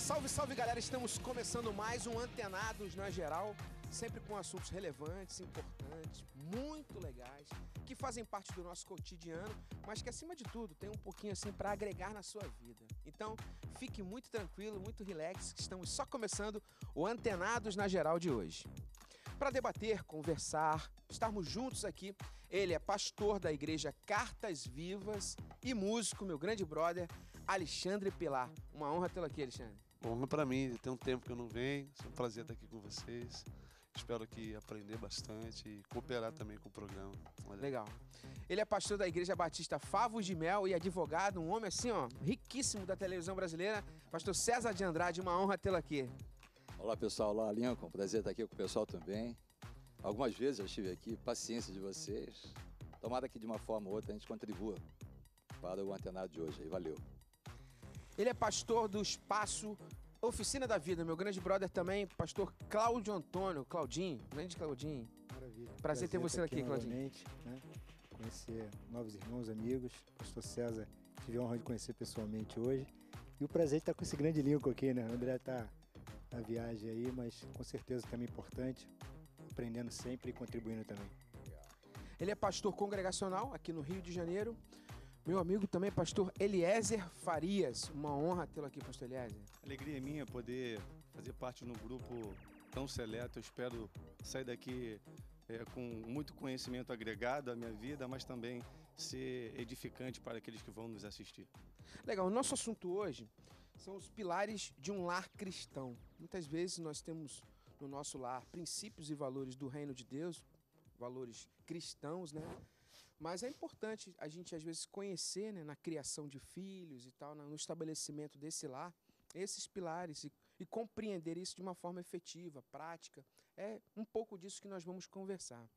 Salve, salve galera, estamos começando mais um Antenados na Geral, sempre com assuntos relevantes, importantes, muito legais, que fazem parte do nosso cotidiano, mas que acima de tudo tem um pouquinho assim para agregar na sua vida. Então, fique muito tranquilo, muito relax, que estamos só começando o Antenados na Geral de hoje. Para debater, conversar, estarmos juntos aqui, ele é pastor da igreja Cartas Vivas e músico, meu grande brother, Alexandre Pilar. Uma honra tê-lo aqui, Alexandre. Honra para mim, tem um tempo que eu não venho, é um prazer estar aqui com vocês. Espero aqui aprender bastante e cooperar também com o programa. Olha. Legal. Ele é pastor da Igreja Batista Favos de Mel e advogado, um homem assim, ó, riquíssimo da televisão brasileira. Pastor César de Andrade, uma honra tê-lo aqui. Olá pessoal, olá Lincoln, prazer estar aqui com o pessoal também. Algumas vezes eu estive aqui, paciência de vocês. Tomara que de uma forma ou outra a gente contribua para o antenado de hoje aí, valeu. Ele é pastor do Espaço Oficina da Vida, meu grande brother também, pastor Cláudio Antônio, Claudinho, grande Claudinho. Maravilha. Prazer ter você aqui, Claudinho. Né? Conhecer novos irmãos, amigos. Pastor César, tive a honra de conhecer pessoalmente hoje. E o prazer de estar com esse grande Lincoln aqui, né? O André está na viagem aí, mas com certeza também importante, aprendendo sempre e contribuindo também. Ele é pastor congregacional aqui no Rio de Janeiro. Meu amigo também, pastor Eliezer Farias. Uma honra tê-lo aqui, pastor Eliezer. Alegria minha poder fazer parte de um grupo tão seleto. Eu espero sair daqui com muito conhecimento agregado à minha vida, mas também ser edificante para aqueles que vão nos assistir. Legal, o nosso assunto hoje são os pilares de um lar cristão. Muitas vezes nós temos no nosso lar princípios e valores do reino de Deus, valores cristãos, né? Mas é importante a gente, às vezes, conhecer, né, na criação de filhos e tal, no estabelecimento desse lar, esses pilares e compreender isso de uma forma efetiva, prática. É um pouco disso que nós vamos conversar.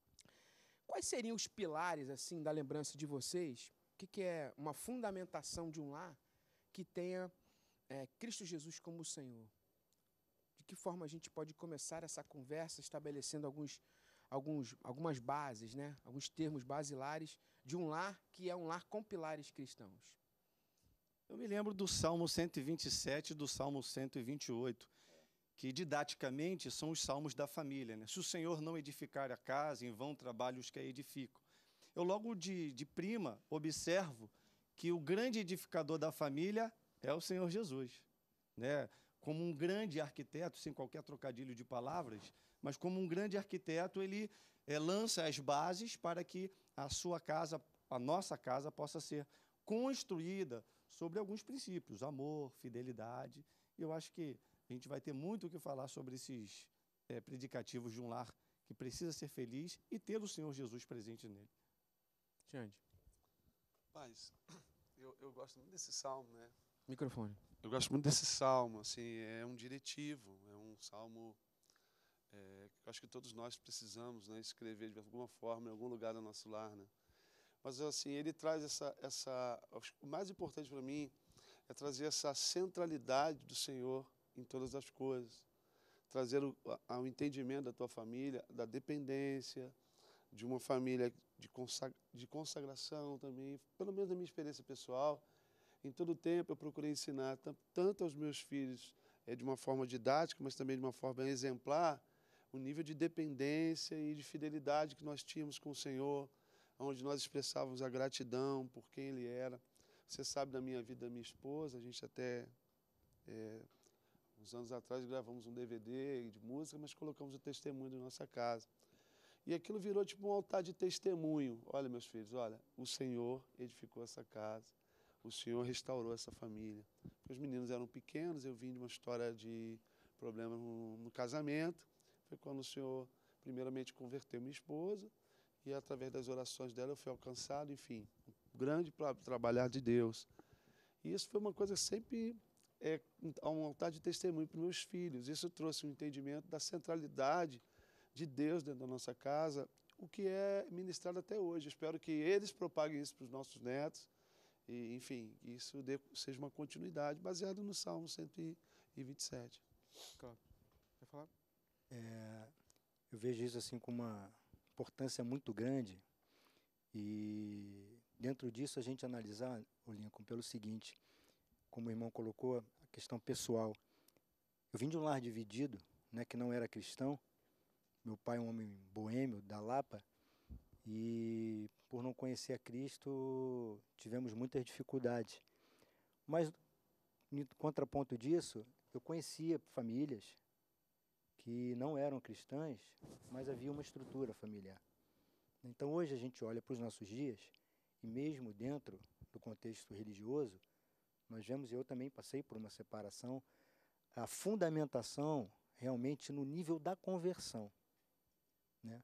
Quais seriam os pilares, assim, da lembrança de vocês? O que é uma fundamentação de um lar que tenha Cristo Jesus como o Senhor? De que forma a gente pode começar essa conversa estabelecendo algumas bases, né? Alguns termos basilares de um lar que é um lar com pilares cristãos? Eu me lembro do Salmo 127 e do Salmo 128, que didaticamente são os salmos da família, né? Se o Senhor não edificar a casa, em vão trabalham os que a edificam. Eu logo de prima observo que o grande edificador da família é o Senhor Jesus, né? Como um grande arquiteto, sem qualquer trocadilho de palavras, mas como um grande arquiteto, ele lança as bases para que a sua casa, a nossa casa, possa ser construída sobre alguns princípios, amor, fidelidade. E eu acho que a gente vai ter muito o que falar sobre esses predicativos de um lar que precisa ser feliz e ter o Senhor Jesus presente nele. Xande. Paz, eu gosto muito desse salmo, né? Microfone. Eu gosto muito desse salmo, assim, é um diretivo, é um salmo que eu acho que todos nós precisamos, né, escrever de alguma forma em algum lugar do nosso lar, né? Mas assim, ele traz o mais importante para mim é trazer essa centralidade do Senhor em todas as coisas, trazer ao entendimento da tua família, da dependência, de uma família de consagração também, pelo menos na minha experiência pessoal. Em todo o tempo eu procurei ensinar tanto aos meus filhos, de uma forma didática, mas também de uma forma exemplar, o nível de dependência e de fidelidade que nós tínhamos com o Senhor, onde nós expressávamos a gratidão por quem Ele era. Você sabe da minha vida da minha esposa, a gente até, uns anos atrás, gravamos um DVD de música, mas colocamos o testemunho da nossa casa. E aquilo virou tipo um altar de testemunho. Olha, meus filhos, olha, o Senhor edificou essa casa. O Senhor restaurou essa família. Porque os meninos eram pequenos, eu vim de uma história de problema no casamento. Foi quando o Senhor, primeiramente, converteu minha esposa e, através das orações dela, eu fui alcançado. Enfim, um grande trabalhar de Deus. E isso foi uma coisa sempre, um altar de testemunho para os meus filhos. Isso trouxe um entendimento da centralidade de Deus dentro da nossa casa, o que é ministrado até hoje. Eu espero que eles propaguem isso para os nossos netos. E, enfim, isso seja uma continuidade baseada no Salmo 127. Claro. Quer falar? Eu vejo isso assim com uma importância muito grande e dentro disso a gente analisar, o Lincoln, pelo seguinte, como o irmão colocou, a questão pessoal. eu vim de um lar dividido, né, que não era cristão. Meu pai é um homem boêmio, da Lapa, e por não conhecer a Cristo, tivemos muitas dificuldades. Mas, em contraponto disso, eu conhecia famílias que não eram cristãs, mas havia uma estrutura familiar. Então, hoje a gente olha para os nossos dias, e mesmo dentro do contexto religioso, nós vemos, e eu também passei por uma separação, a fundamentação realmente no nível da conversão, né?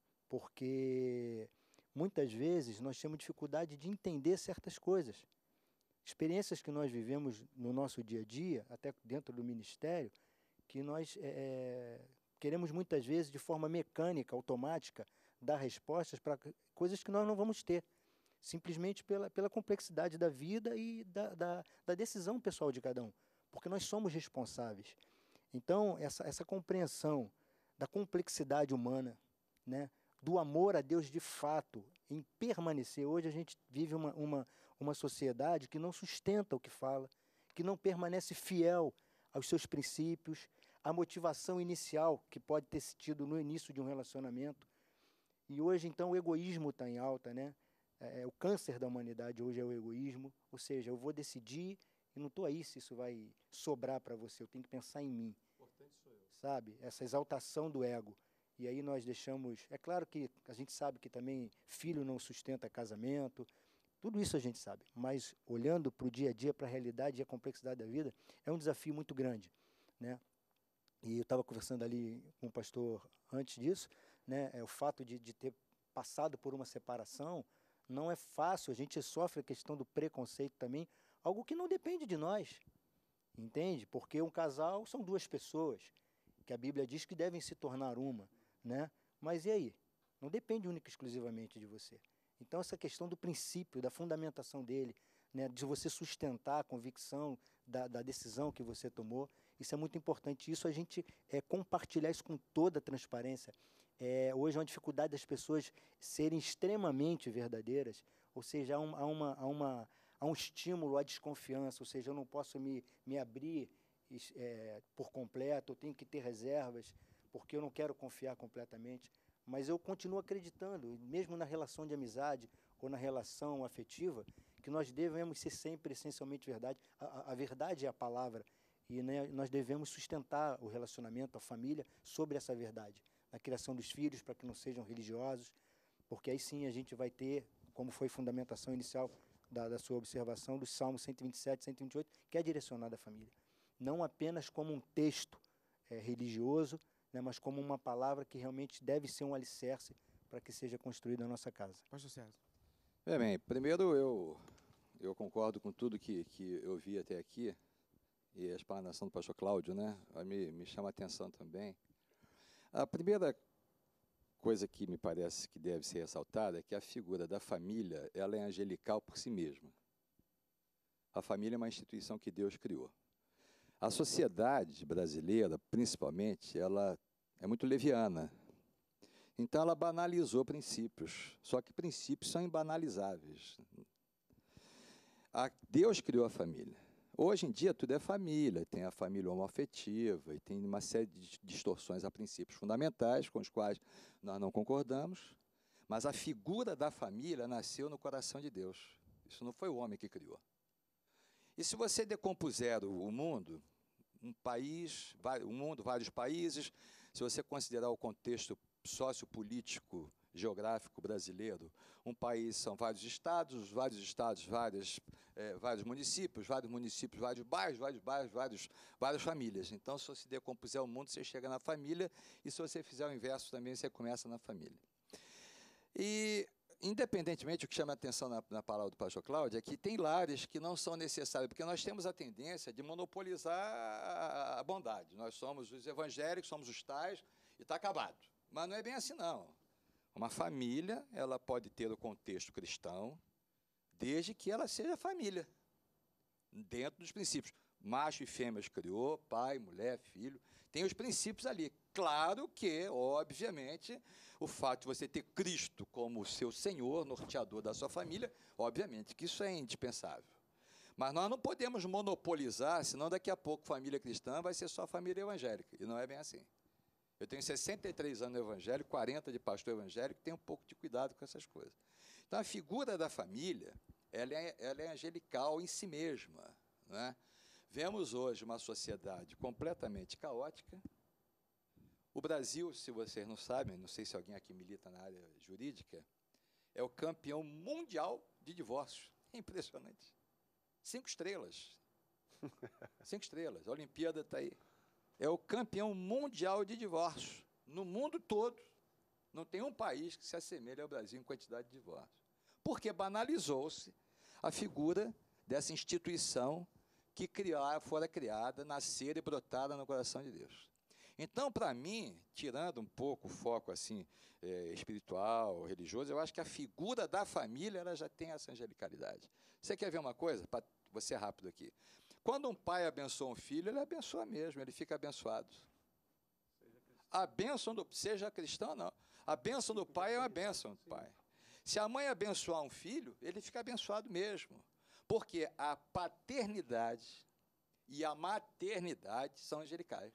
Porque muitas vezes nós temos dificuldade de entender certas coisas. Experiências que nós vivemos no nosso dia a dia, até dentro do ministério, que nós queremos muitas vezes, de forma mecânica, automática, dar respostas para coisas que nós não vamos ter, simplesmente pela complexidade da vida e da decisão pessoal de cada um, porque nós somos responsáveis. Então, essa compreensão da complexidade humana, né, do amor a Deus de fato, em permanecer. Hoje a gente vive uma sociedade que não sustenta o que fala, que não permanece fiel aos seus princípios, à motivação inicial que pode ter tido no início de um relacionamento. E hoje, então, o egoísmo está em alta, né? O câncer da humanidade hoje é o egoísmo, ou seja, eu vou decidir e não estou aí se isso vai sobrar para você, eu tenho que pensar em mim. Importante sou eu. Sabe? Essa exaltação do ego. E aí nós deixamos... É claro que a gente sabe que também filho não sustenta casamento, tudo isso a gente sabe, mas olhando para o dia a dia, para a realidade e a complexidade da vida, é um desafio muito grande, né? E eu estava conversando ali com o pastor antes disso, né? O fato de ter passado por uma separação não é fácil, a gente sofre a questão do preconceito também, algo que não depende de nós, entende? Porque um casal são duas pessoas, que a Bíblia diz que devem se tornar uma, né? Mas e aí? Não depende única e exclusivamente de você. Então, essa questão do princípio, da fundamentação dele, né, de você sustentar a convicção da decisão que você tomou, isso é muito importante. Isso a gente compartilhar isso com toda a transparência. Hoje é uma dificuldade das pessoas serem extremamente verdadeiras, ou seja, há um estímulo à desconfiança, ou seja, eu não posso me abrir por completo, eu tenho que ter reservas, porque eu não quero confiar completamente. Mas eu continuo acreditando, mesmo na relação de amizade ou na relação afetiva, que nós devemos ser sempre essencialmente verdade. A verdade é a palavra, e né, nós devemos sustentar o relacionamento, a família, sobre essa verdade. Na criação dos filhos, para que não sejam religiosos, porque aí sim a gente vai ter, como foi fundamentação inicial da sua observação, dos Salmos 127, 128, que é direcionado à família. Não apenas como um texto religioso, né, mas como uma palavra que realmente deve ser um alicerce para que seja construída a nossa casa. Pastor César. Bem, primeiro eu concordo com tudo que eu vi até aqui, e a explanação do pastor Cláudio, né, me chama a atenção também. A primeira coisa que me parece que deve ser ressaltada é que a figura da família, ela é angelical por si mesma. A família é uma instituição que Deus criou. A sociedade brasileira, principalmente, ela é muito leviana. Então, ela banalizou princípios, só que princípios são imbanalizáveis. Deus criou a família. Hoje em dia, tudo é família, tem a família homoafetiva e tem uma série de distorções a princípios fundamentais com os quais nós não concordamos, mas a figura da família nasceu no coração de Deus. Isso não foi o homem que criou. E se você decompuser o mundo, vários países, se você considerar o contexto sociopolítico, geográfico brasileiro, um país são vários estados, vários municípios, vários bairros, várias famílias. Então, se você decompuser o mundo, você chega na família, e se você fizer o inverso também, você começa na família. E, independentemente, o que chama a atenção na palavra do pastor Cláudio é que tem lares que não são necessários, porque nós temos a tendência de monopolizar a bondade. Nós somos os evangélicos, somos os tais, e está acabado. Mas não é bem assim, não. Uma família, ela pode ter o contexto cristão, desde que ela seja família, dentro dos princípios. Macho e fêmea criou, pai, mulher, filho, tem os princípios ali. Claro que, obviamente, o fato de você ter Cristo como seu Senhor, norteador da sua família, obviamente que isso é indispensável. Mas nós não podemos monopolizar, senão daqui a pouco família cristã vai ser só família evangélica, e não é bem assim. Eu tenho 63 anos no evangelho, 40 de pastor evangélico, tenho um pouco de cuidado com essas coisas. Então, a figura da família, ela é angelical em si mesma, não é? Vemos hoje uma sociedade completamente caótica. O Brasil, se vocês não sabem, não sei se alguém aqui milita na área jurídica, é o campeão mundial de divórcios. É impressionante. 5 estrelas. 5 estrelas. A Olimpíada está aí. É o campeão mundial de divórcios. No mundo todo, não tem um país que se assemelhe ao Brasil em quantidade de divórcios. Porque banalizou-se a figura dessa instituição que fora criada, nascer e brotada no coração de Deus. Então, para mim, tirando um pouco o foco assim, espiritual, religioso, eu acho que a figura da família ela já tem essa angelicalidade. Você quer ver uma coisa? Você é rápido aqui. Quando um pai abençoa um filho, ele abençoa mesmo, ele fica abençoado. A bênção do... Seja cristão ou não. A bênção do pai é uma bênção do pai. Se a mãe abençoar um filho, ele fica abençoado mesmo. Porque a paternidade e a maternidade são angelicais.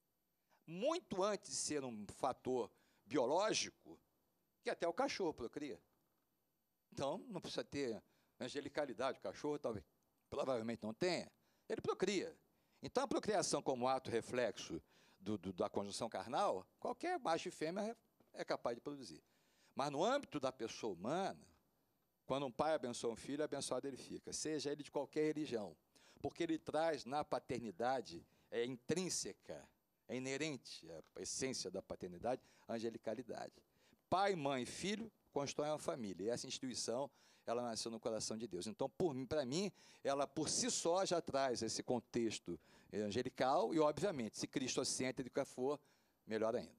Muito antes de ser um fator biológico, que até o cachorro procria. Então, não precisa ter angelicalidade. O cachorro provavelmente não tenha. Ele procria. Então, a procriação como ato reflexo da conjunção carnal, qualquer macho e fêmea é capaz de produzir. Mas no âmbito da pessoa humana, quando um pai abençoa um filho, abençoado ele fica, seja ele de qualquer religião, porque ele traz na paternidade, intrínseca, é inerente à essência da paternidade, a angelicalidade. Pai, mãe e filho constroem uma família, e essa instituição, ela nasceu no coração de Deus. Então, para mim, ela por si só já traz esse contexto angelical, e obviamente, se Cristo assente de que for, melhor ainda.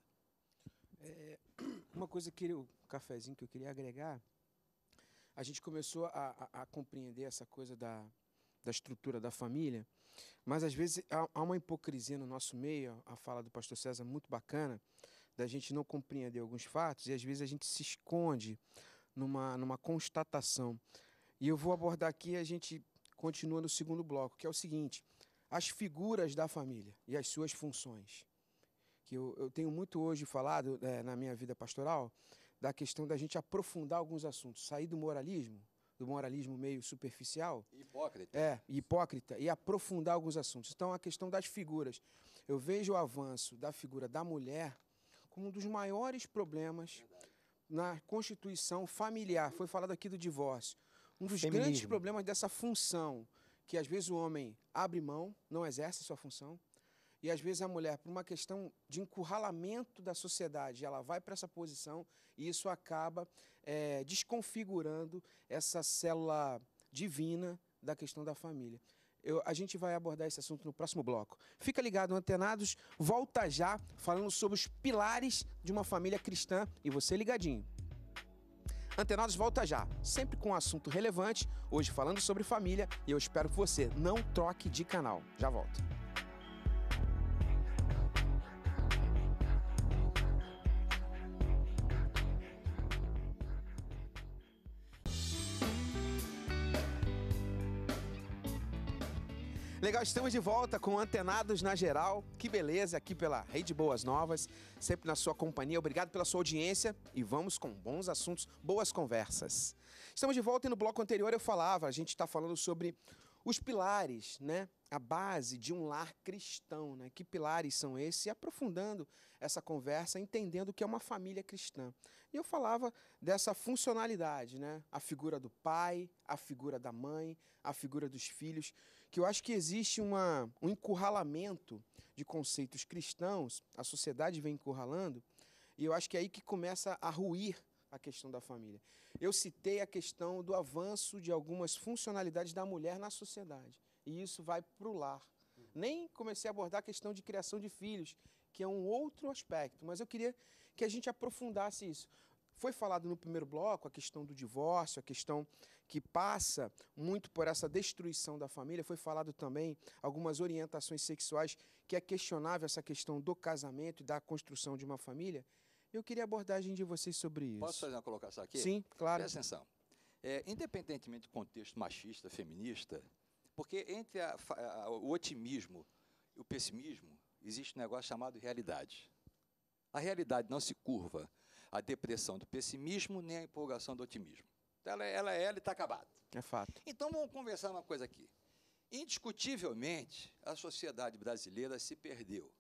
Uma coisa que o cafezinho que eu queria agregar, a gente começou a compreender essa coisa da estrutura da família, mas às vezes há uma hipocrisia no nosso meio, a fala do pastor César muito bacana, da gente não compreender alguns fatos, e às vezes a gente se esconde numa constatação. E eu vou abordar aqui, a gente continua no segundo bloco, que é o seguinte, as figuras da família e as suas funções. Que eu tenho muito hoje falado na minha vida pastoral, da questão da gente aprofundar alguns assuntos, sair do moralismo meio superficial. Hipócrita, e aprofundar alguns assuntos. Então, a questão das figuras. Eu vejo o avanço da figura da mulher como um dos maiores problemas na constituição familiar. Foi falado aqui do divórcio. Um dos grandes problemas dessa função, que às vezes o homem abre mão, não exerce sua função, e às vezes a mulher, por uma questão de encurralamento da sociedade, ela vai para essa posição e isso acaba desconfigurando essa célula divina da questão da família. A gente vai abordar esse assunto no próximo bloco. Fica ligado, Antenados, volta já falando sobre os pilares de uma família cristã e você ligadinho. Antenados volta já, sempre com um assunto relevante, hoje falando sobre família e eu espero que você não troque de canal. Já volto. Legal, estamos de volta com Antenados na Geral. Que beleza, aqui pela Rede Boas Novas, sempre na sua companhia. Obrigado pela sua audiência e vamos com bons assuntos, boas conversas. Estamos de volta e no bloco anterior eu falava, a gente está falando sobre os pilares, né? A base de um lar cristão, né? Que pilares são esses? E aprofundando essa conversa, entendendo o que é uma família cristã. E eu falava dessa funcionalidade, né? A figura do pai, a figura da mãe, a figura dos filhos, que eu acho que existe um encurralamento de conceitos cristãos, a sociedade vem encurralando, e eu acho que é aí que começa a ruir a questão da família. Eu citei a questão do avanço de algumas funcionalidades da mulher na sociedade, e isso vai para o lar. Nem comecei a abordar a questão de criação de filhos, que é um outro aspecto, mas eu queria que a gente aprofundasse isso. Foi falado no primeiro bloco a questão do divórcio, a questão que passa muito por essa destruição da família. Foi falado também algumas orientações sexuais, que é questionável essa questão do casamento e da construção de uma família. Eu queria a abordagem de vocês sobre isso. Posso fazer uma colocação aqui? Sim, claro. Presta atenção. Independentemente do contexto machista, feminista, Porque entre o otimismo e o pessimismo, existe um negócio chamado realidade. A realidade não se curva à depressão do pessimismo nem à empolgação do otimismo. Então, ela está acabada. É fato. Então, vamos conversar uma coisa aqui. Indiscutivelmente, a sociedade brasileira se perdeu.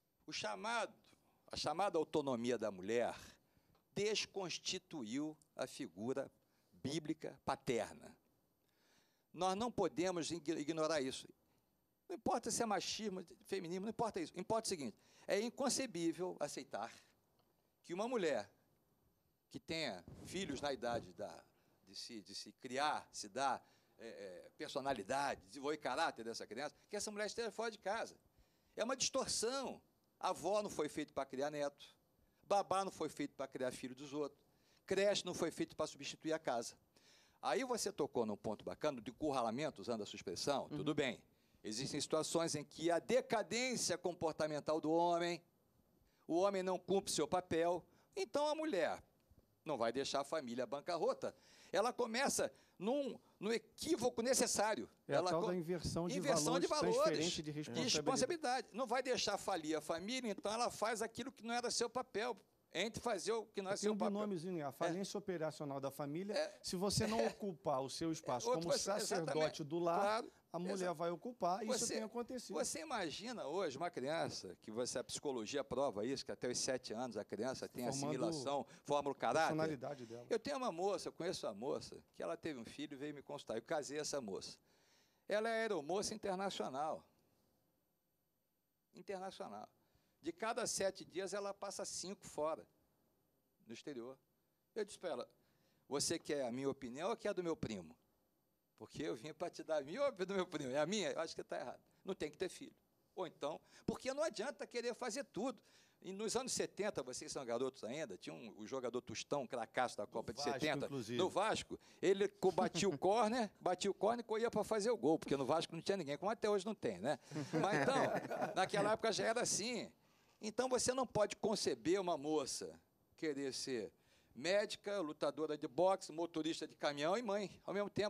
A chamada autonomia da mulher desconstituiu a figura bíblica paterna. Nós não podemos ignorar isso. Não importa se é machismo, feminismo, não importa isso. Importa o seguinte, é inconcebível aceitar que uma mulher que tenha filhos na idade de se criar, se dar personalidade, desenvolver caráter dessa criança, que essa mulher esteja fora de casa. É uma distorção. A avó não foi feita para criar neto, babá não foi feito para criar filho dos outros, creche não foi feito para substituir a casa. Aí você tocou num ponto bacana de encurralamento, usando a sua expressão, tudo bem. Existem situações em que a decadência comportamental do homem, o homem não cumpre seu papel, então a mulher não vai deixar a família bancarrota. Ela começa no equívoco necessário. A tal da inversão de valores, transferência de responsabilidade. Não vai deixar falir a família, então ela faz aquilo que não era seu papel. Entre fazer o que não é seu papel. Tem um binômiozinho, a falência operacional da família. Se você não ocupar o seu espaço como sacerdote do lar, claro, a mulher vai ocupar, e isso tem acontecido. Você imagina hoje uma criança, a psicologia prova isso, que até os 7 anos a criança tem assimilação, forma o caráter. Personalidade dela. Eu tenho uma moça, eu conheço uma moça, que ela teve um filho e veio me consultar. Eu casei essa moça. Ela é aeromoça internacional. Internacional. De cada 7 dias, ela passa 5 fora, no exterior. Eu disse para ela, você quer a minha opinião ou quer a do meu primo? Porque eu vim para te dar a minha ou a do meu primo? É a minha? Eu acho que está errado. Não tem que ter filho. Ou então, porque não adianta querer fazer tudo. E nos anos 70, vocês são garotos ainda, tinha o jogador Tostão, cracaço da Copa de 70, inclusive. No Vasco, ele batia o córner e corria para fazer o gol, porque no Vasco não tinha ninguém, como até hoje não tem, né? Mas então, naquela época já era assim. Então, você não pode conceber uma moça querer ser médica, lutadora de boxe, motorista de caminhão e mãe, ao mesmo tempo.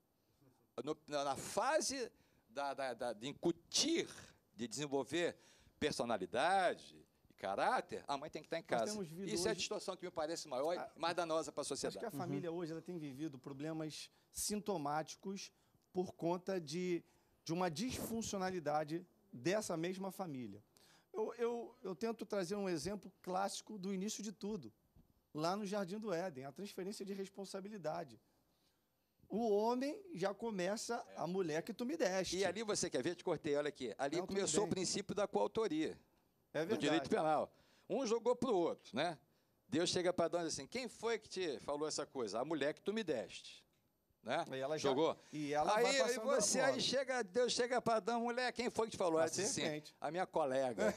Na fase de incutir, de desenvolver personalidade e caráter, a mãe tem que estar em casa. Isso é a distorção que me parece maior e mais danosa para a sociedade. Acho que a família hoje ela tem vivido problemas sintomáticos por conta de uma disfuncionalidade dessa mesma família. Eu tento trazer um exemplo clássico do início de tudo, lá no Jardim do Éden, a transferência de responsabilidade. O homem já começa a mulher que tu me deste. E ali você quer ver? Te cortei, olha aqui. Ali começou o princípio da coautoria. É verdade. Do direito penal. Um jogou para o outro, né? Deus chega para Adão e diz assim, quem foi que te falou essa coisa? A mulher que tu me deste. Né? E ela jogou. E ela aí, vai aí Deus chega para Adão, mulher, quem foi que te falou? Ela disse assim, a minha colega.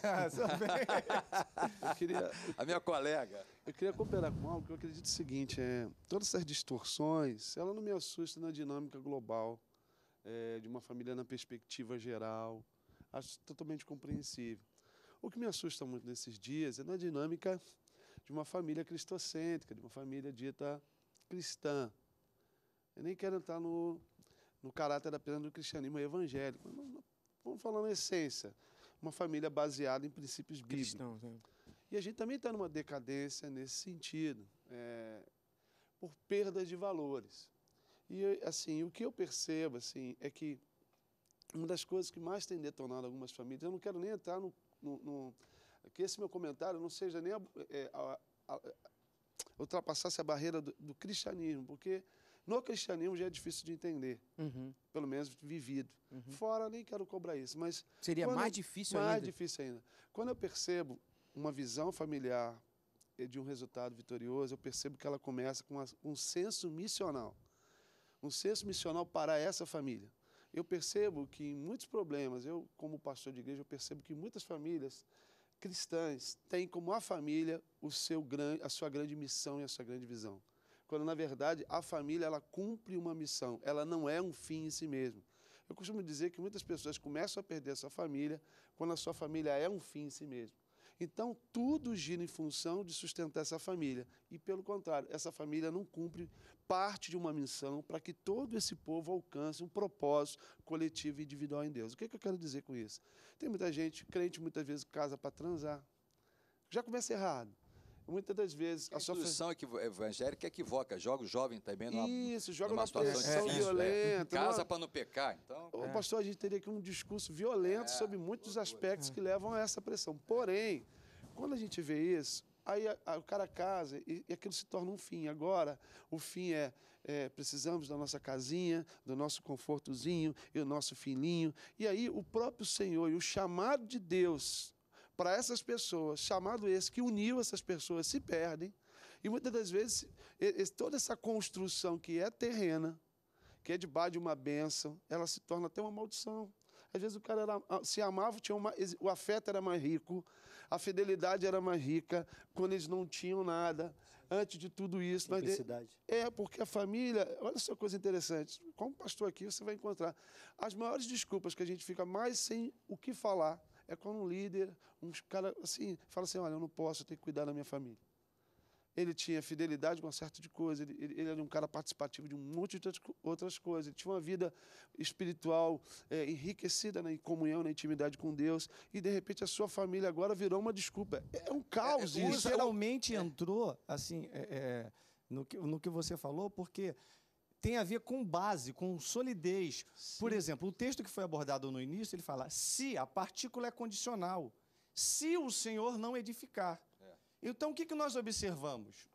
A minha colega. Eu queria cooperar com algo que eu acredito o seguinte, todas essas distorções, ela não me assusta na dinâmica global, de uma família na perspectiva geral, acho totalmente compreensível. O que me assusta muito nesses dias é na dinâmica de uma família cristocêntrica, de uma família dita cristã. Eu nem quero entrar no caráter apenas do cristianismo evangélico. Vamos falar na essência. Uma família baseada em princípios bíblicos. Cristãos, né? E a gente também está numa decadência nesse sentido, por perda de valores. E, assim, o que eu percebo assim, é que uma das coisas que mais tem detonado algumas famílias, eu não quero nem entrar que esse meu comentário não seja nem ultrapassasse a barreira do cristianismo, porque no cristianismo já é difícil de entender, pelo menos vivido. Fora, nem quero cobrar isso, mas... Seria mais difícil ainda? Mais difícil ainda. Quando eu percebo uma visão familiar de um resultado vitorioso, eu percebo que ela começa com um senso missional. Um senso missional para essa família. Eu percebo que em muitos problemas, eu como pastor de igreja, eu percebo que muitas famílias cristãs têm como a família a sua grande missão e a sua grande visão. Quando, na verdade, a família ela cumpre uma missão, ela não é um fim em si mesma. Eu costumo dizer que muitas pessoas começam a perder a sua família quando a sua família é um fim em si mesmo. Então, tudo gira em função de sustentar essa família. E, pelo contrário, essa família não cumpre parte de uma missão para que todo esse povo alcance um propósito coletivo e individual em Deus. O que eu quero dizer com isso? Tem muita gente, crente, muitas vezes casa para transar. Já começa errado. Muitas das vezes... A instituição evangélica equivoca, joga o jovem também numa situação violenta. Casa para não pecar. Então, pastor, a gente teria aqui um discurso violento sobre muitos aspectos que levam a essa pressão. Porém, quando a gente vê isso, aí o cara casa e aquilo se torna um fim. Agora, o fim precisamos da nossa casinha, do nosso confortozinho e o nosso filhinho. E aí o próprio Senhor e o chamado de Deus para essas pessoas, chamado esse que uniu essas pessoas, se perdem. E muitas das vezes, toda essa construção que é terrena, que é debaixo de uma bênção, ela se torna até uma maldição. Às vezes o cara se amava, o afeto era mais rico, a fidelidade era mais rica, quando eles não tinham nada. Antes de tudo isso... porque a família... Olha só coisa interessante. Como pastor aqui, você vai encontrar as maiores desculpas que a gente fica mais sem o que falar é quando um líder, um cara assim, fala assim, olha, eu não posso, eu tenho que cuidar da minha família. Ele tinha fidelidade com uma certa de coisa, ele era um cara participativo de um monte de outras coisas, ele tinha uma vida espiritual enriquecida na comunhão, na intimidade com Deus, e de repente a sua família agora virou uma desculpa. É um caos isso. Literalmente entrou assim, no que você falou, porque tem a ver com base, com solidez. Sim. Por exemplo, o texto que foi abordado no início, ele fala, se a partícula é condicional, se o Senhor não edificar. Então, o que nós observamos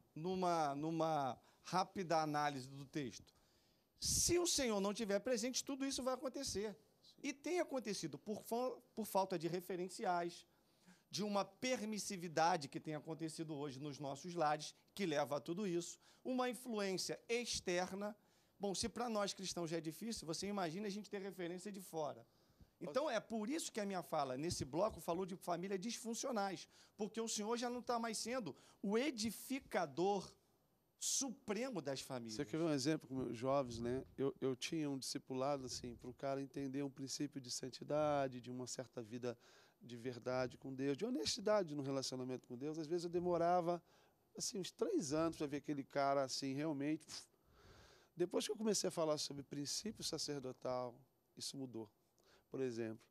numa rápida análise do texto? Se o Senhor não estiver presente, tudo isso vai acontecer. E tem acontecido por falta de referenciais, de uma permissividade que tem acontecido hoje nos nossos lares, que leva a tudo isso, uma influência externa. Bom, se para nós cristãos já é difícil, você imagina a gente ter referência de fora. Então, é por isso que a minha fala, nesse bloco, falou de famílias disfuncionais, porque o Senhor já não está mais sendo o edificador supremo das famílias. Você quer ver um exemplo com meus jovens, né? Eu tinha um discipulado, assim, para o cara entender um princípio de santidade, de uma certa vida de verdade com Deus, de honestidade no relacionamento com Deus. Às vezes eu demorava, assim, uns 3 anos para ver aquele cara, assim, realmente... Depois que eu comecei a falar sobre princípio sacerdotal, isso mudou. Por exemplo,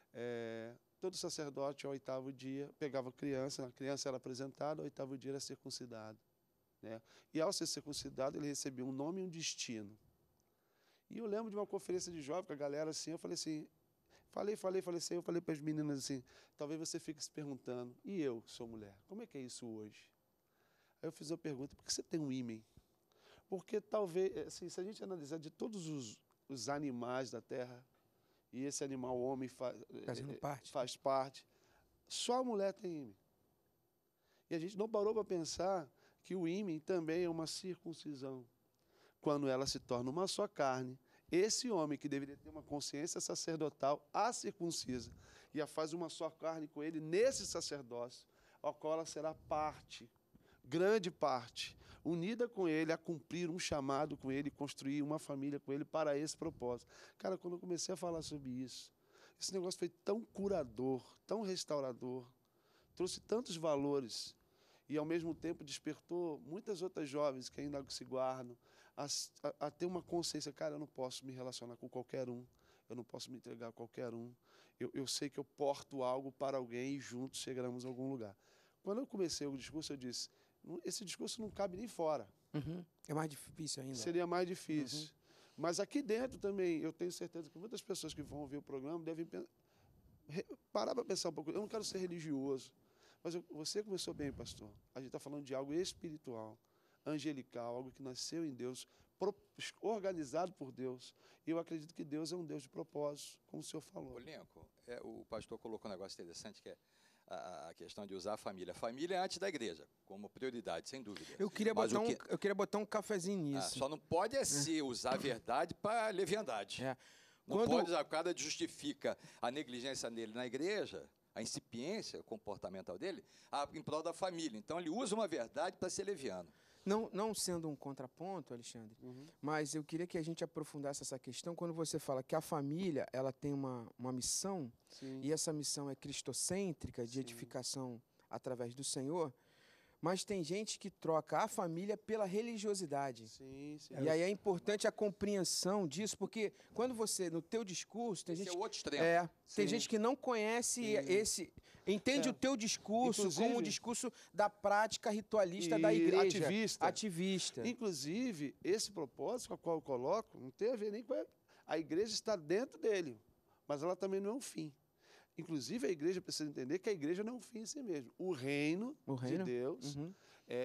todo sacerdote, ao 8º dia, pegava a criança era apresentada, ao 8º dia era circuncidado. Né? E ao ser circuncidado, ele recebia um nome e um destino. E eu lembro de uma conferência de jovens, com a galera assim, eu falei assim, falei assim, eu falei para as meninas assim, talvez você fique se perguntando, e eu sou mulher, como é que é isso hoje? Aí eu fiz uma pergunta, por que você tem um ímã? Porque talvez, assim, se a gente analisar de todos os animais da terra, e esse animal, o homem, faz parte, só a mulher tem ímã. E a gente não parou para pensar que o ímã também é uma circuncisão. Quando ela se torna uma só carne, esse homem que deveria ter uma consciência sacerdotal, a circuncisa, e a faz uma só carne com ele nesse sacerdócio, ao qual ela será parte, grande parte, unida com ele a cumprir um chamado com ele, construir uma família com ele para esse propósito. Cara, quando eu comecei a falar sobre isso, esse negócio foi tão curador, tão restaurador, trouxe tantos valores e, ao mesmo tempo, despertou muitas outras jovens que ainda se guardam a ter uma consciência, cara, eu não posso me relacionar com qualquer um, eu não posso me entregar a qualquer um, eu sei que eu porto algo para alguém e juntos chegaremos a algum lugar. Quando eu comecei o discurso, eu disse, esse discurso não cabe nem fora. Uhum. É mais difícil ainda. Seria mais difícil. Uhum. Mas aqui dentro também, eu tenho certeza que muitas pessoas que vão ouvir o programa devem parar para pensar um pouco. Eu não quero ser religioso, mas você começou bem, pastor. A gente está falando de algo espiritual, angelical, algo que nasceu em Deus, organizado por Deus. E eu acredito que Deus é um Deus de propósito, como o senhor falou. Ô, Lincoln, o pastor colocou um negócio interessante que é a questão de usar a família. Família é antes da igreja, como prioridade, sem dúvida. Eu queria botar um cafezinho nisso. Só não pode ser usar a verdade para leviandade. Não pode usar, o cara justifica a negligência dele na igreja, a incipiência comportamental dele, em prol da família. Então, ele usa uma verdade para ser leviano. Não sendo um contraponto, Alexandre, mas eu queria que a gente aprofundasse essa questão quando você fala que a família ela tem uma missão, sim, e essa missão é cristocêntrica, de edificação através do Senhor, mas tem gente que troca a família pela religiosidade. Sim, sim. E aí é importante a compreensão disso, porque quando você, no teu discurso, tem Esse gente, é o outro extremo. tem Sim. gente que não conhece entende o teu discurso como um Inclusive- discurso da prática ritualista da E igreja. ativista. Ativista. Inclusive, esse propósito com o qual eu coloco não tem a ver nem com a igreja está dentro dele, mas ela também não é um fim. Inclusive, a igreja precisa entender que a igreja não é um fim em si mesmo. O reino de Deus Uhum.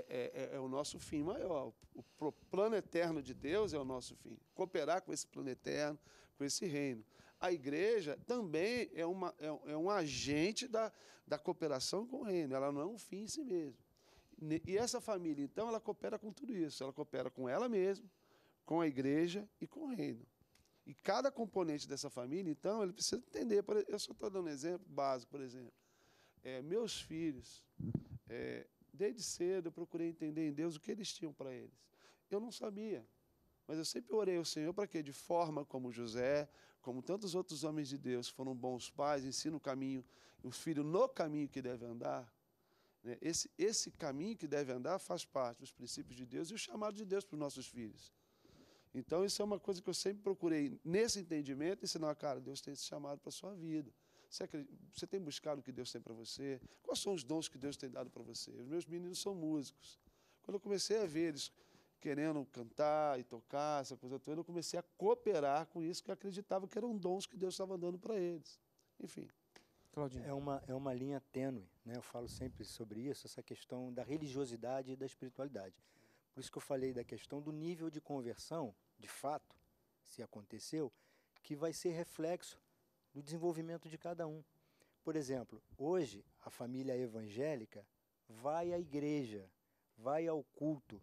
é o nosso fim maior. O plano eterno de Deus é o nosso fim. Cooperar com esse plano eterno, com esse reino. A igreja também é um agente da cooperação com o reino. Ela não é um fim em si mesmo. E essa família, então, ela coopera com tudo isso. Ela coopera com ela mesma, com a igreja e com o reino. E cada componente dessa família, então, ele precisa entender. Eu só estou dando um exemplo básico, por exemplo. Meus filhos, desde cedo, eu procurei entender em Deus o que eles tinham para eles. Eu não sabia, mas eu sempre orei ao Senhor para quê? De forma como José, como tantos outros homens de Deus foram bons pais, ensinam o filho no caminho que deve andar. Né? Esse caminho que deve andar faz parte dos princípios de Deus e o chamado de Deus para os nossos filhos. Então, isso é uma coisa que eu sempre procurei, nesse entendimento, ensinar, cara, Deus tem esse chamado para a sua vida. Você tem buscado o que Deus tem para você? Quais são os dons que Deus tem dado para você? Os meus meninos são músicos. Quando eu comecei a ver eles querendo cantar e tocar, essa coisa toda, eu comecei a cooperar com isso, que eu acreditava que eram dons que Deus estava dando para eles. Enfim. Claudinho. É uma linha tênue, né? Eu falo sempre sobre isso, essa questão da religiosidade e da espiritualidade. Por isso que eu falei da questão do nível de conversão, de fato, se aconteceu, que vai ser reflexo do desenvolvimento de cada um. Por exemplo, hoje a família evangélica vai à igreja, vai ao culto,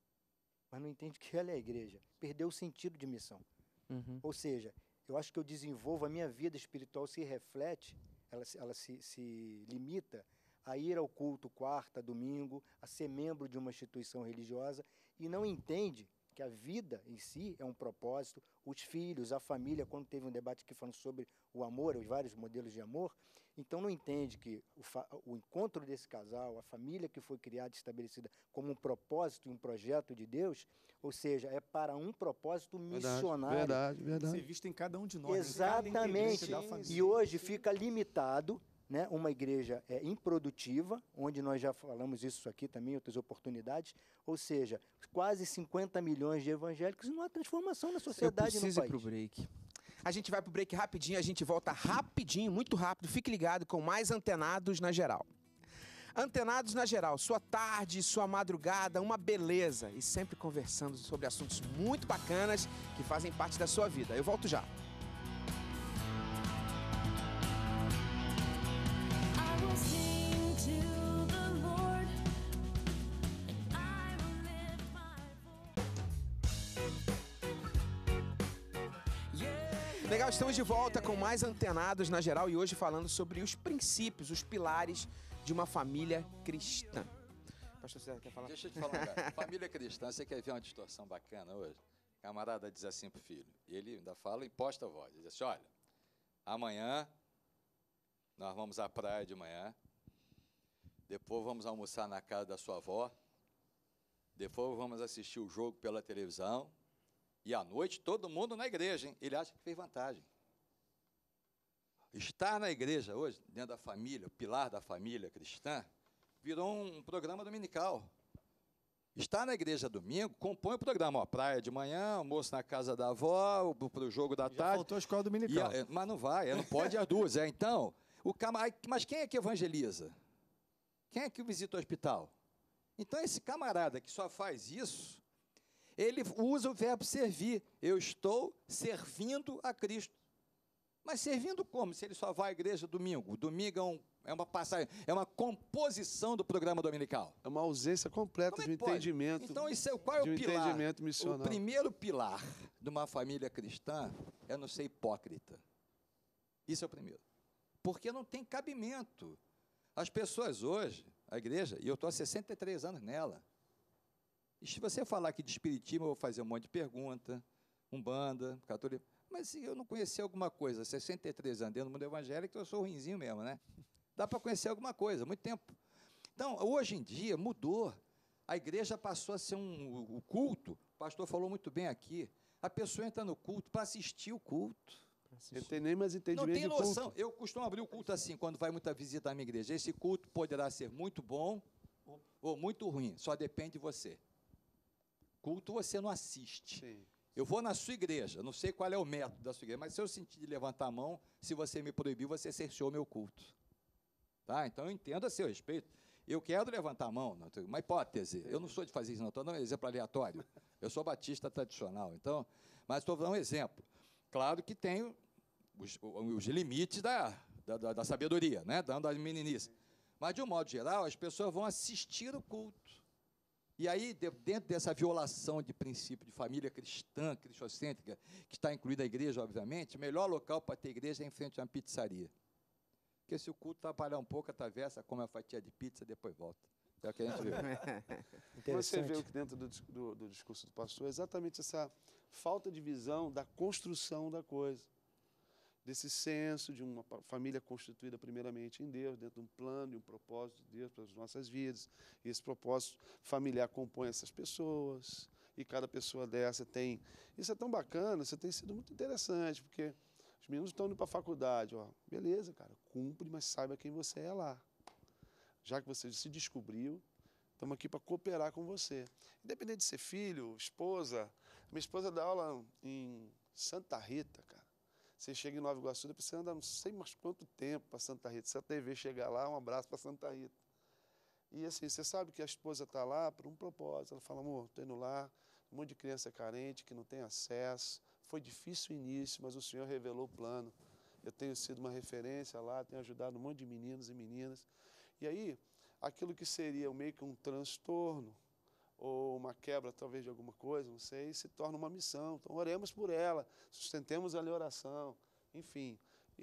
mas não entende que ela é a igreja. Perdeu o sentido de missão. Uhum. Ou seja, eu acho que eu desenvolvo, a minha vida espiritual se reflete, ela se limita a ir ao culto quarta, domingo, a ser membro de uma instituição religiosa e não entende que a vida em si é um propósito. Os filhos, a família, quando teve um debate aqui falando sobre o amor, os vários modelos de amor, então não entende que o encontro desse casal, a família que foi criada e estabelecida como um propósito e um projeto de Deus, ou seja, é para um propósito missionário. Verdade. Ser visto em cada um de nós. Exatamente. Em cada integrante da família. E hoje fica limitado, né, uma igreja improdutiva, onde nós já falamos isso aqui também, outras oportunidades, ou seja, quase 50 milhões de evangélicos e não há transformação na Eu sociedade no preciso ir país. pro break. A gente vai pro break rapidinho, a gente volta rapidinho, muito rápido. Fique ligado com mais Antenados na Geral. Antenados na Geral, sua tarde, sua madrugada, uma beleza. E sempre conversando sobre assuntos muito bacanas que fazem parte da sua vida. Eu volto já. I will sing to the Lord, and I will lift my voice. Legal, estamos de volta com mais Antenados na Geral e hoje falando sobre os princípios, os pilares de uma família cristã. Pastor César, quer falar? Deixa eu te falar, cara. Família cristã, você quer ver uma distorção bacana hoje? O camarada diz assim pro filho, e ele ainda fala em posta a voz, ele diz assim, olha, amanhã nós vamos à praia de manhã, depois vamos almoçar na casa da sua avó, depois vamos assistir o jogo pela televisão, e à noite todo mundo na igreja, hein? Ele acha que fez vantagem. Estar na igreja hoje, dentro da família, o pilar da família cristã, virou um programa dominical. Estar na igreja domingo compõe o programa. Ó, praia de manhã, almoço na casa da avó, para o jogo da Já tarde. faltou a escola dominical. Mas não vai, não pode as duas. Então, mas quem é que evangeliza? Quem é que visita o hospital? Então, esse camarada que só faz isso, ele usa o verbo servir. Eu estou servindo a Cristo. Mas servindo como? Se ele só vai à igreja domingo. O domingo é uma passagem, é uma composição do programa dominical. É uma ausência completa Como de é que pode? entendimento. Então, qual é de o um pilar? entendimento missional. O primeiro pilar de uma família cristã é não ser hipócrita. Isso é o primeiro. Porque não tem cabimento. As pessoas hoje, a igreja, e eu estou há 63 anos nela, e se você falar aqui de espiritismo, eu vou fazer um monte de pergunta, umbanda, católico. Mas se eu não conhecer alguma coisa, 63 anos dentro do mundo evangélico, eu sou ruinzinho mesmo, né? Dá para conhecer alguma coisa, muito tempo. Então, hoje em dia, mudou. A igreja passou a ser o culto, o pastor falou muito bem aqui, a pessoa entra no culto para assistir o culto. Ele tem nem mais Não entendimento tem de culto. noção. Eu costumo abrir o culto assim, quando vai muita visita à minha igreja. Esse culto poderá ser muito bom ou muito ruim, só depende de você. Culto você não assiste. Sim. Eu vou na sua igreja, não sei qual é o método da sua igreja, mas se eu sentir de levantar a mão, se você me proibir, você cerceou meu culto. Tá? Então eu entendo a seu respeito. Eu quero levantar a mão, uma hipótese. Eu não sou de fazer isso, não, estou dando um exemplo aleatório. Eu sou batista tradicional, então, mas estou dando um exemplo. Claro que tem os limites da sabedoria, né? Dando as meninices. Mas, de um modo geral, as pessoas vão assistir o culto. E aí, dentro dessa violação de princípio de família cristã, cristocêntrica, que está incluída a igreja, obviamente, o melhor local para ter igreja é em frente a uma pizzaria. Porque se o culto atrapalhar um pouco, atravessa, come uma fatia de pizza e depois volta. É o que a gente vê. Você vê o que dentro do discurso do pastor é exatamente essa falta de visão da construção da coisa. Desse senso de uma família constituída primeiramente em Deus, dentro de um plano e um propósito de Deus para as nossas vidas. E esse propósito familiar compõe essas pessoas, e cada pessoa dessa tem... Isso é tão bacana, isso tem sido muito interessante, porque os meninos estão indo para a faculdade, ó, beleza, cara, cumpre, mas saiba quem você é lá. Já que você se descobriu, estamos aqui para cooperar com você. Independente de ser filho, esposa, minha esposa dá aula em Santa Rita, cara. Você chega em Nova Iguaçu, depois você anda não sei mais quanto tempo para Santa Rita. Se a TV chegar lá, um abraço para Santa Rita. E assim, você sabe que a esposa está lá por um propósito. Ela fala, amor, estou indo lá, um monte de criança carente que não tem acesso. Foi difícil o início, mas o Senhor revelou o plano. Eu tenho sido uma referência lá, tenho ajudado um monte de meninos e meninas. E aí, aquilo que seria meio que um transtorno, ou uma quebra talvez de alguma coisa, não sei, se torna uma missão. Então, oremos por ela, sustentemos a oração, enfim.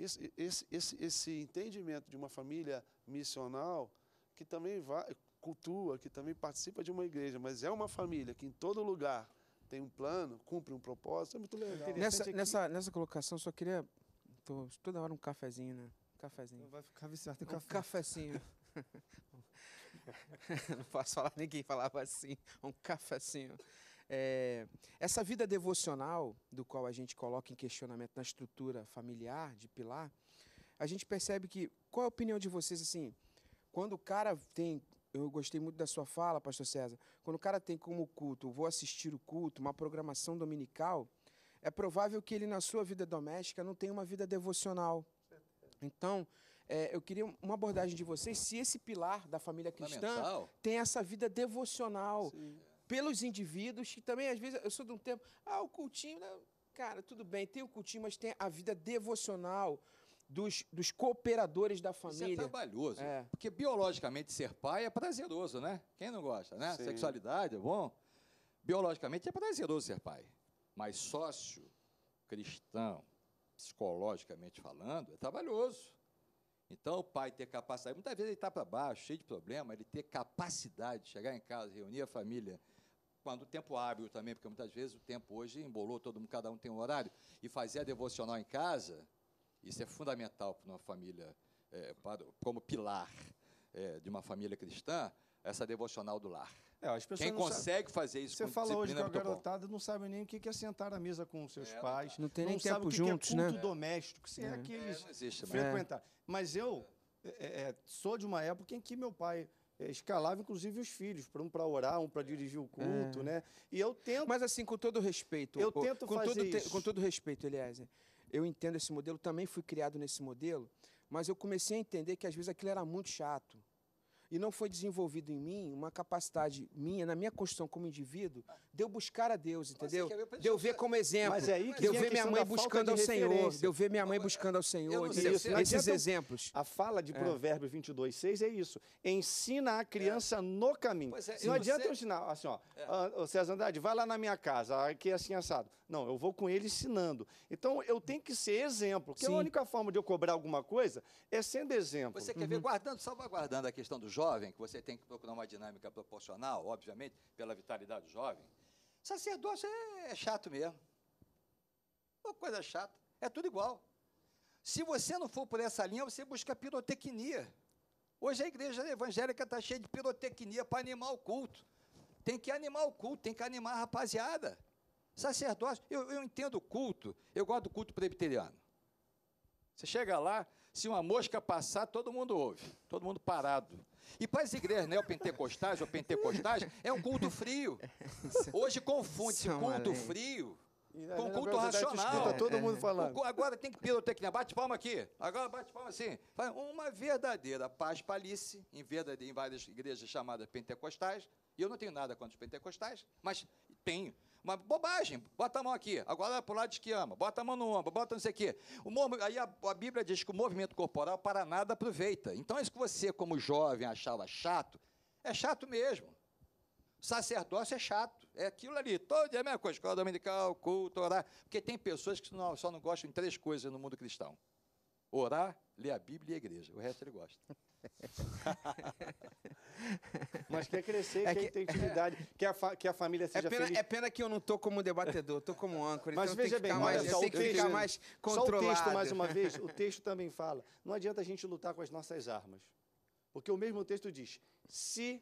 Esse entendimento de uma família missional, que também cultua, que também participa de uma igreja, mas é uma família que em todo lugar tem um plano, cumpre um propósito, é muito legal. Nessa colocação, só queria... toda hora um cafezinho, né? Um cafezinho. Vai ficar viciado em Um café. cafezinho. Não posso falar, ninguém falava assim. Um cafezinho. Essa vida devocional, do qual a gente coloca em questionamento na estrutura familiar, de pilar, a gente percebe que... Qual é a opinião de vocês, assim, quando o cara tem... Eu gostei muito da sua fala, pastor César. Quando o cara tem como culto, vou assistir o culto, uma programação dominical, é provável que ele, na sua vida doméstica, não tenha uma vida devocional. Então, eu queria uma abordagem de vocês, se esse pilar da família cristã Fundamental. tem essa vida devocional Sim. pelos indivíduos, que também, às vezes, eu sou de um tempo, o cultinho, né? Cara, tudo bem, tem o cultinho, mas tem a vida devocional dos cooperadores da Isso é família. trabalhoso. É. Porque biologicamente ser pai é prazeroso, né? Quem não gosta, né? Sim. Sexualidade é bom. Biologicamente é prazeroso ser pai. Mas sócio, cristão, psicologicamente falando, é trabalhoso. Então, o pai ter capacidade, muitas vezes ele está para baixo, cheio de problema, ele ter capacidade de chegar em casa, reunir a família, quando o tempo hábil também, porque muitas vezes o tempo hoje embolou, todo mundo, cada um tem um horário, e fazer a devocional em casa, isso é fundamental para uma família, como pilar de uma família cristã, essa devocional do lar. As pessoas Quem não sabem. consegue fazer isso Você com fala hoje disciplina com a é muito bom. garotada, não sabe nem o que é sentar à mesa com os seus pais. Não tem nem sabe tempo o que juntos, é culto né? doméstico, se é que eles não existe mais. frequentar. Mas eu sou de uma época em que meu pai escalava, inclusive, os filhos, um para orar, um para dirigir o culto, né? E eu tento... Mas assim, com todo respeito... Eu tento fazer isso. Com todo respeito, Eliezer, eu entendo esse modelo, também fui criado nesse modelo, mas eu comecei a entender que às vezes aquilo era muito chato. E não foi desenvolvido em mim uma capacidade minha, na minha construção como indivíduo, de eu buscar a Deus, entendeu? De eu ver como exemplo, Mas é aí que de eu vem a ver minha questão mãe da falta buscando de ao Senhor, referência. de eu ver minha mãe buscando ao Senhor, não sei, esses não adianta- exemplos. A fala de Provérbios 22:6 é isso. Ensina a criança no caminho. Pois é, Não e adianta você- eu ensinar assim, ó, ô César Andrade, vai lá na minha casa, aqui é assim assado. Não, eu vou com ele ensinando. Então, eu tenho que ser exemplo. Porque a Sim. única forma de eu cobrar alguma coisa é sendo exemplo. Você quer ver, salvaguardando a questão do jovem, que você tem que procurar uma dinâmica proporcional, obviamente, pela vitalidade do jovem. Sacerdócio é chato mesmo. Uma coisa chata. É tudo igual. Se você não for por essa linha, você busca pirotecnia. Hoje a igreja evangélica está cheia de pirotecnia para animar o culto. Tem que animar o culto, tem que animar a rapaziada. Sacerdócio, eu entendo o culto, eu gosto do culto presbiteriano. Você chega lá, se uma mosca passar, todo mundo ouve, todo mundo parado. E para as igrejas neopentecostais ou pentecostais, é um culto frio. Hoje confunde-se São culto além. frio E com na culto verdade, racional. Escuta todo mundo falando. Agora tem que pirotecnia. Bate palma aqui. Agora bate palma assim. Faz uma verdadeira paz-palice em várias igrejas chamadas pentecostais. E eu não tenho nada contra os pentecostais, mas tenho. Uma bobagem. Bota a mão aqui. Agora para o lado de que ama. Bota a mão no ombro. Bota não sei o quê. Aí a Bíblia diz que o movimento corporal para nada aproveita. Então isso que você, como jovem, achava chato, é chato mesmo. Sacerdócio é chato, é aquilo ali, todo dia é a mesma coisa, escola dominical, culto, orar, porque tem pessoas que só não gostam de 3 coisas no mundo cristão: orar, ler a Bíblia e a igreja, o resto ele gosta. Mas quer crescer, É quer que- ter intimidade, que a família seja feliz. É pena que eu não tô como debatedor, tô como âncora, Mas então veja tem que bem, ficar mais, olha só, eu tenho o que ficar texto- mais Só controlado. o texto, mais uma vez, o texto também fala, não adianta a gente lutar com as nossas armas. Porque o mesmo texto diz, se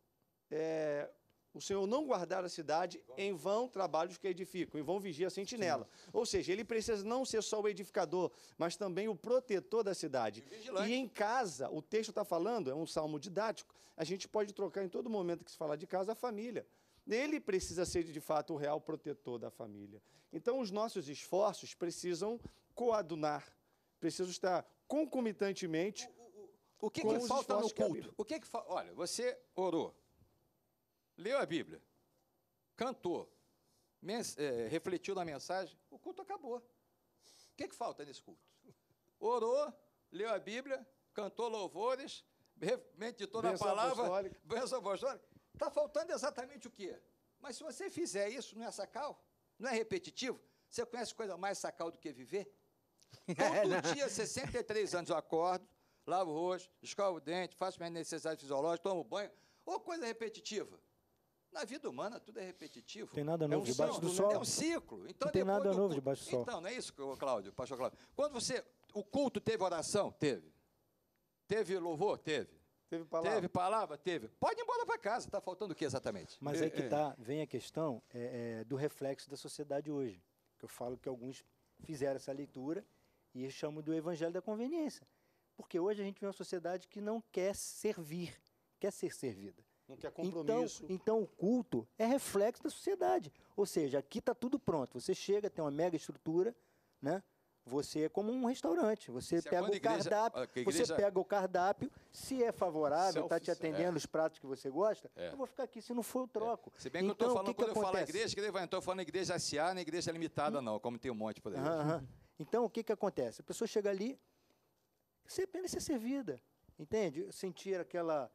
o Senhor não guardar a cidade, em vão trabalhos que edificam, em vão vigia a sentinela. Ou seja, ele precisa não ser só o edificador, mas também o protetor da cidade. vigilante. E em casa, o texto está falando, é um salmo didático, a gente pode trocar em todo momento que se falar de casa a família. Ele precisa ser, de fato, o real protetor da família. Então, os nossos esforços precisam coadunar, precisam estar concomitantemente. O que, Com que os falta no esforços que a culto? Bíblia- O que falta? Olha, você orou, leu a Bíblia, cantou, refletiu na mensagem, o culto acabou. O que falta nesse culto? Orou, leu a Bíblia, cantou louvores, meditou na Bênção palavra, apostólica. bênção apostólica. Está faltando exatamente o quê? Mas se você fizer isso, não é sacal? Não é repetitivo? Você conhece coisa mais sacal do que viver? Todo dia, 63 anos, eu acordo, lavo o rosto, escovo o dente, faço minhas necessidades fisiológicas, tomo banho. Ou coisa repetitiva. Na vida humana, tudo é repetitivo. Tem nada novo um debaixo do ciclo, sol. É um ciclo. Então, Não tem depois nada do novo culto- debaixo do sol. Então, não é isso, Cláudio, pastor Cláudio. Quando o culto teve oração? Teve. Teve louvor? Teve. Teve palavra. Teve palavra? Teve. Pode ir embora para casa. Está faltando o que exatamente? Mas aí que vem a questão do reflexo da sociedade hoje. Que eu falo que alguns fizeram essa leitura e eu chamo do evangelho da conveniência. Porque hoje a gente vê uma sociedade que não quer servir, quer ser servida. Não quer Então, compromisso. então o culto é reflexo da sociedade. Ou seja, aqui está tudo pronto. Você chega, tem uma mega estrutura, né? Você é como um restaurante. Você Se é pega quando o a igreja- cardápio, a igreja- você pega o cardápio, se é favorável, está te Self- atendendo os pratos que você gosta, É. eu vou ficar aqui. Se não for, eu troco. Se bem que eu Então, estou o falando, que quando eu falo acontece? igreja, que ele vai, então eu falando igreja SA, não é igreja limitada, não, como tem um monte por aí. Aham, aham. Então, o que acontece? A pessoa chega ali, você apenas ser servida, entende? Sentir aquela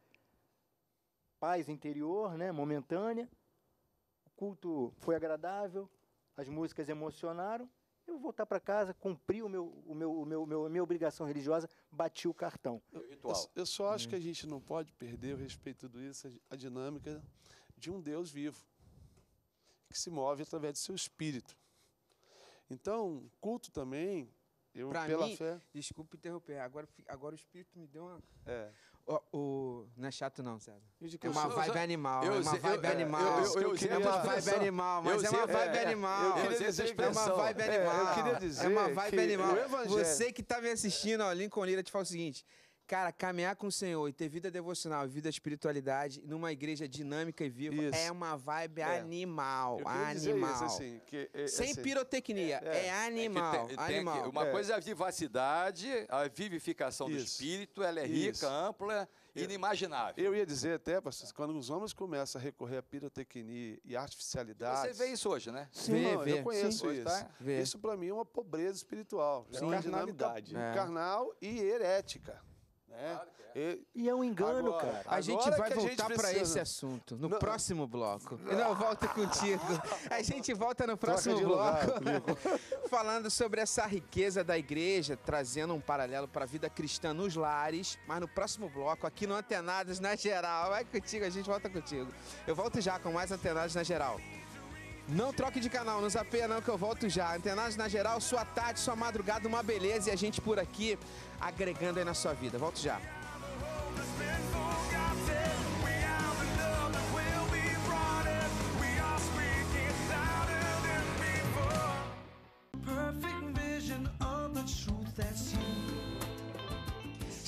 paz interior, né, momentânea, o culto foi agradável, as músicas emocionaram, eu vou voltar para casa, cumpri a minha obrigação religiosa, bati o cartão. É o ritual. Eu só acho que a gente não pode perder, eu respeito tudo isso, a dinâmica de um Deus vivo, que se move através do seu espírito. Então, culto também, eu Pra pela mim, fé. desculpa interromper, agora o Espírito me deu uma... É. Não é chato não, César. Desde que É eu uma sou- vibe animal, eu é uma sei- vibe eu- animal. eu É uma vibe expressão. animal, mas Eu é uma sei- vibe é, animal. eu queria dizer É uma expressão. vibe É, animal. eu queria dizer É uma vibe que animal. o evangelho- Você que tá me assistindo, ó, Lincoln Lira te fala o seguinte, cara, caminhar com o Senhor e ter vida devocional, vida de espiritualidade numa igreja dinâmica e viva Isso. é uma vibe É. animal, Eu queria dizer animal. isso, assim, que, Sem assim, pirotecnia, é animal, animal. Uma coisa é a vivacidade, a vivificação do Isso. espírito, ela é Isso. rica, ampla, inimaginável. Eu ia dizer até, pastor, quando os homens começam a recorrer à pirotecnia e artificialidade. Você vê isso hoje, né? Sim, Não, vê, eu conheço sim. isso. Tá? Vê. Isso para mim é uma pobreza espiritual. É Sim. uma Carnalidade. dinâmica É. carnal e herética. Né? Claro que E é um engano, Agora- cara. A gente Agora vai que a gente voltar para precisa- esse assunto no Não. próximo bloco. Não, volta contigo. A gente volta no próximo de bloco lugar, falando sobre essa riqueza da igreja, trazendo um paralelo para a vida cristã nos lares, mas no próximo bloco, aqui no Antenados na Geral. Vai contigo, a gente volta contigo. Eu volto já com mais Antenados na Geral. Não troque de canal, não zapeia não que eu volto já. Antenados na Geral, sua tarde, sua madrugada, uma beleza e a gente por aqui agregando aí na sua vida. Volto já.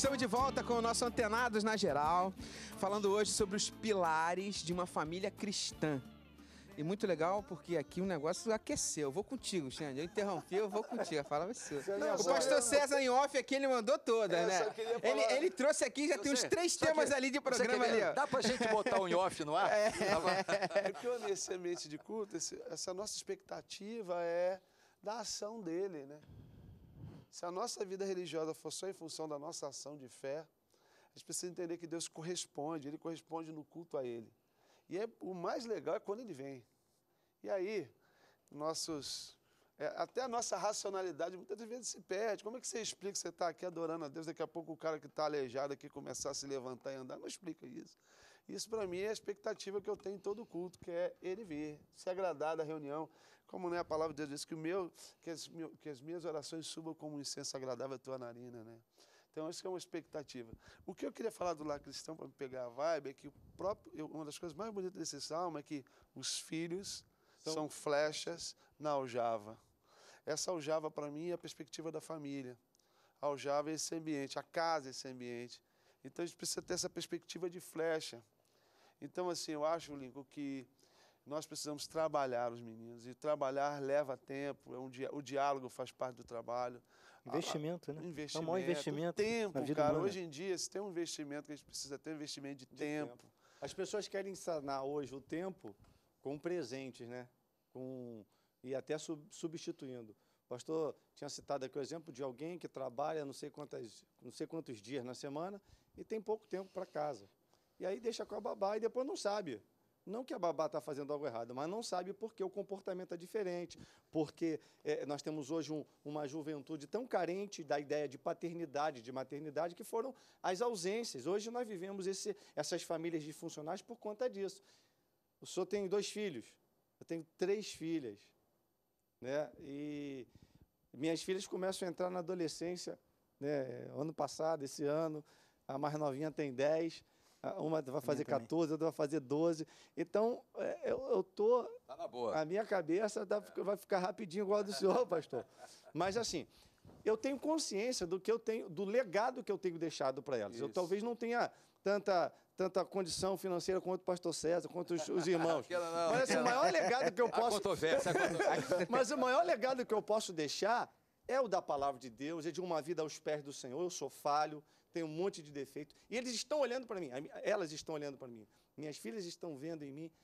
Estamos de volta com o nosso Antenados na Geral, falando hoje sobre os pilares de uma família cristã. E muito legal porque aqui o negócio aqueceu. Eu vou contigo, Xande. Eu interrompi, eu vou contigo. Fala você. O pastor César em off aqui, ele mandou todas, né? Ele trouxe aqui, já tem uns 3 temas ali de programa ali, ó. Dá pra gente botar um em off no ar? Porque nesse ambiente de culto, essa nossa expectativa é da ação dele, né? Se a nossa vida religiosa for só em função da nossa ação de fé, a gente precisa entender que Deus corresponde, Ele corresponde no culto a Ele. E o mais legal é quando Ele vem. E aí, até a nossa racionalidade muitas vezes se perde. Como é que você explica que você está aqui adorando a Deus, daqui a pouco o cara que está aleijado aqui começar a se levantar e andar? Não explica isso. Isso, para mim, é a expectativa que eu tenho em todo culto, que é Ele vir, se agradar da reunião. Como, né, a palavra de Deus diz que as minhas orações subam como um incenso agradável à tua narina, né? Então, isso é uma expectativa. O que eu queria falar do lar cristão, para pegar a vibe, é que uma das coisas mais bonitas desse salmo é que os filhos são flechas na aljava. Essa aljava, para mim, é a perspectiva da família. A aljava é esse ambiente, a casa é esse ambiente. Então, a gente precisa ter essa perspectiva de flecha. Então, assim, eu acho, Lincoln, que nós precisamos trabalhar os meninos. E trabalhar leva tempo, o diálogo faz parte do trabalho. Investimento, né? Investimento. É o maior investimento Tempo, na vida cara. humana. Hoje em dia, se tem um investimento que a gente precisa ter, um investimento de tempo. As pessoas querem sanar hoje o tempo com presentes, né? E até substituindo. O pastor tinha citado aqui o exemplo de alguém que trabalha não sei quantos dias na semana e tem pouco tempo para casa. E aí deixa com a babá e depois não sabe. Não que a babá está fazendo algo errado, mas não sabe porque o comportamento é diferente, porque nós temos hoje uma juventude tão carente da ideia de paternidade, de maternidade, que foram as ausências. Hoje nós vivemos essas famílias disfuncionais por conta disso. O senhor tem 2 filhos, eu tenho 3 filhas, né? E minhas filhas começam a entrar na adolescência, né? Ano passado, esse ano, a mais novinha tem 10, uma vai fazer 14, outra vai fazer 12. Então, eu tô... Tá na boa. A minha cabeça vai ficar rapidinho igual a do senhor, pastor. Mas, assim, eu tenho consciência do legado que eu tenho deixado para elas. Eu talvez não tenha tanta condição financeira quanto o pastor César, quanto os irmãos. Mas, assim, o maior legado que eu posso... Mas o maior legado que eu posso deixar é o da palavra de Deus, é de uma vida aos pés do Senhor. Eu sou falho, tenho um monte de defeito. E eles estão olhando para mim, elas estão olhando para mim. Minhas filhas estão vendo em mim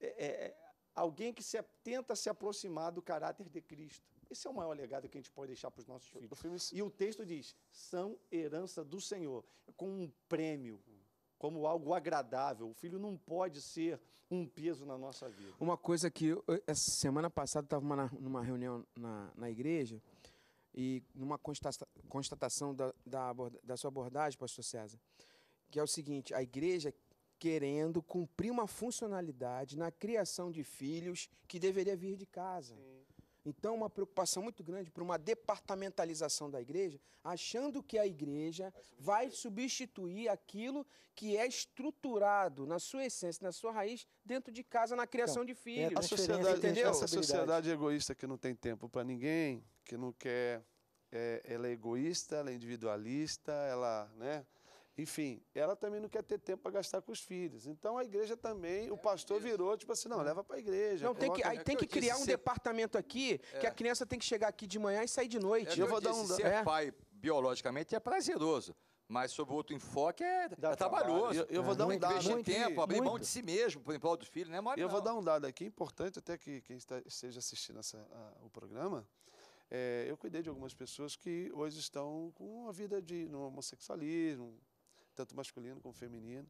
alguém que tenta se aproximar do caráter de Cristo. Esse é o maior legado que a gente pode deixar para os nossos filhos. E o texto diz, são herança do Senhor, com um prêmio, como algo agradável. O filho não pode ser um peso na nossa vida. Uma coisa que essa semana passada eu estava numa reunião na igreja e numa constatação da sua abordagem, pastor César, que é o seguinte, a igreja querendo cumprir uma funcionalidade na criação de filhos que deveria vir de casa. Sim. Então, uma preocupação muito grande por uma departamentalização da igreja, achando que a igreja vai substituir aquilo que é estruturado na sua essência, na sua raiz, dentro de casa, na criação de filhos. A sociedade egoísta que não tem tempo para ninguém, que não quer, ela é egoísta, ela é individualista, ela, né? Enfim, ela também não quer ter tempo para gastar com os filhos. Então a igreja também, o pastor virou, tipo assim, não, leva para a igreja. Não, tem que criar um departamento aqui, que a criança tem que chegar aqui de manhã e sair de noite. Eu vou dar ser pai biologicamente é prazeroso, mas sob outro enfoque é trabalhoso. Eu vou dar um dado aqui. Tempo, abrir mão de si mesmo, por exemplo, do filho, não é mole, Eu vou dar um dado aqui importante, até que quem esteja assistindo o programa. Eu cuidei de algumas pessoas que hoje estão com uma vida no homossexualismo, tanto masculino como feminino,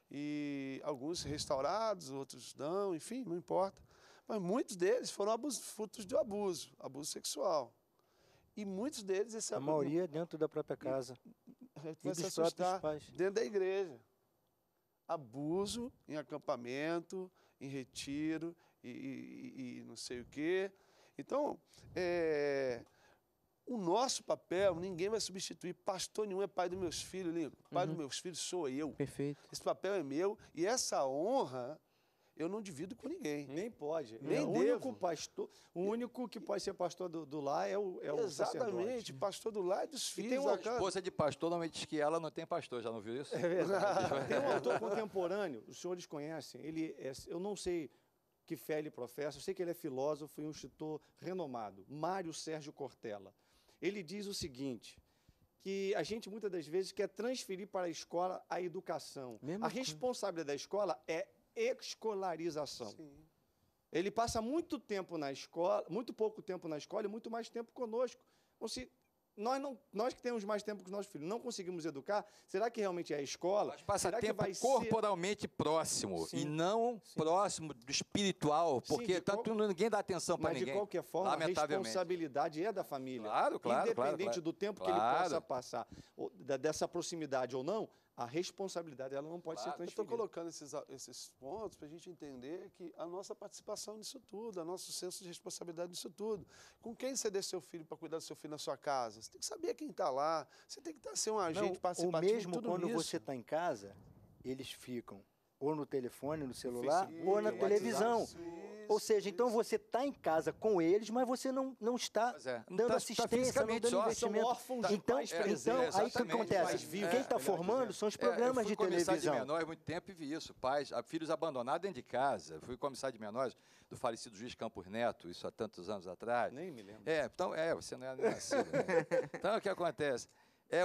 e alguns restaurados, outros não, enfim, não importa. Mas muitos deles foram frutos de abuso sexual. E muitos deles... A maioria dentro da própria casa. Vai se assustar dentro da igreja. Abuso em acampamento, em retiro, e não sei o quê. Então, o nosso papel, ninguém vai substituir. Pastor nenhum é pai dos meus filhos, Lincoln. Pai dos meus filhos sou eu. Perfeito. Esse papel é meu. E essa honra, eu não divido com ninguém. Nem pode. Nem o devo. único pastor, o único que pode ser pastor do lar é o sacerdote. Exatamente, pastor do lar e dos filhos. tem uma A esposa de pastor normalmente diz que ela não tem pastor, já não viu isso? É verdade. Tem um autor contemporâneo, os senhores conhecem, eu não sei que fé ele professa, eu sei que ele é filósofo e um escritor renomado, Mário Sérgio Cortella. Ele diz o seguinte, que a gente muitas das vezes quer transferir para a escola a educação. Mesma A coisa. responsabilidade da escola é escolarização. Sim. Ele passa muito tempo na escola, muito pouco tempo na escola e muito mais tempo conosco. Então, se nós que temos mais tempo que os nossos filhos não conseguimos educar, será que realmente é a escola? Mas passa Será que tempo vai ser- corporalmente próximo e Sim. não Sim. próximo do espiritual, Sim, porque de tanto ninguém dá atenção para Mas, de ninguém. qualquer forma, a lamentavelmente. responsabilidade é da família. Claro, claro, Independente claro. do tempo que ele Claro. possa passar, dessa proximidade ou não, a responsabilidade ela não pode Claro. ser Eu estou transferida. colocando esses pontos para a gente entender que a nossa participação nisso tudo, o nosso senso de responsabilidade nisso tudo. Com quem você deixa seu filho para cuidar do seu filho na sua casa? Você tem que saber quem está lá. Você tem que ser um agente Ou participativo mesmo em tudo quando isso. você está em casa, eles ficam ou no telefone, no celular, Facebook, ou na WhatsApp, televisão. Isso, Ou seja, então você está em casa com eles, mas você não está Pois é. dando Tá assistência, não fisicamente dando só. investimento. São órfãos de Então, pais então presentes. aí o que Exatamente, acontece? pais vivos, Quem está melhor formando dizendo. são os Eu programas fui de comissário televisão. de menores há muito tempo e vi isso. Pais, filhos abandonados dentro de casa. Fui comissário de menores do falecido juiz Campos Neto, isso há tantos anos atrás. Nem me lembro. Então, você não é nascido. Né? Então, o que acontece? É